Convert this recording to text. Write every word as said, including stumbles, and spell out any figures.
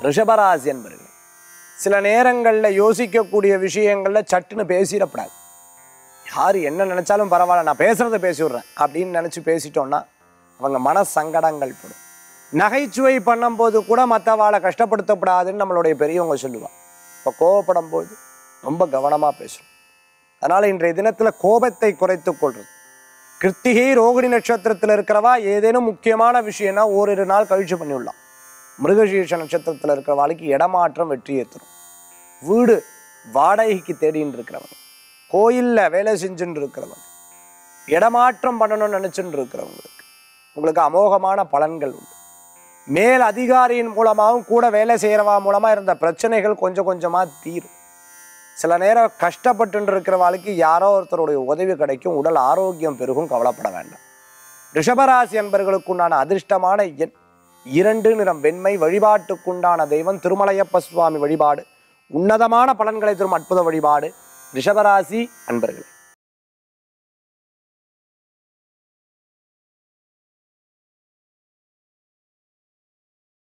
ரிஷபராசி என்பர்கள் சில நேரங்களில் யோசிக்கக்கூடிய விஷயங்களில் சட்டுன்னு பேசிடப்படாது. யார் என்ன நினச்சாலும் பரவாயில்ல, நான் பேசுகிறத பேசி விட்றேன் அப்படின்னு நினச்சி பேசிட்டோன்னா அவங்க மன சங்கடங்கள் படும். நகைச்சுவை பண்ணும்போது கூட மற்றவாளை கஷ்டப்படுத்தப்படாதுன்னு நம்மளுடைய பெரியவங்க சொல்லுவாள். இப்போ கோபப்படும் போது ரொம்ப கவனமாக பேசணும். அதனால் இன்றைய தினத்தில் கோபத்தை குறைத்து கொள்வது. கிருத்திகை ரோகிணி நட்சத்திரத்தில் இருக்கிறவா ஏதேனும் முக்கியமான விஷயம்னா ஓரிரு நாள் கழிச்சு பண்ணிவிடலாம். மிருகசீர்ஷ நட்சத்திரத்தில் இருக்கிறவாளுக்கு இடமாற்றம் வெற்றியை தரும். வீடு வாடகைக்கு தேடின்னு இருக்கிறவங்க, கோயிலில் வேலை செஞ்சுன்னு இருக்கிறவங்க, இடமாற்றம் பண்ணணும்னு நினச்சின்னு இருக்கிறவங்களுக்கு உங்களுக்கு அமோகமான பலன்கள் உண்டு. மேல் அதிகாரியின் மூலமாகவும் கூட வேலை செய்கிறவா மூலமாக இருந்த பிரச்சனைகள் கொஞ்சம் கொஞ்சமாக தீரும். சில நேரம் கஷ்டப்பட்டு இருக்கிறவாளுக்கு யாரோ ஒருத்தருடைய உதவி கிடைக்கும். உடல் ஆரோக்கியம் பெருகும், கவலைப்பட வேண்டாம். ரிஷபராசி அன்பர்களுக்குண்டான அதிர்ஷ்டமான எண் இரண்டு, நிறம் வெண்மை. வழிபாட்டுக்குண்டான தெய்வம் திருமலையப்ப சுவாமி வழிபாடு உன்னதமான பலன்களை தரும் அற்புத வழிபாடு. ரிஷபராசி அன்பர்களே.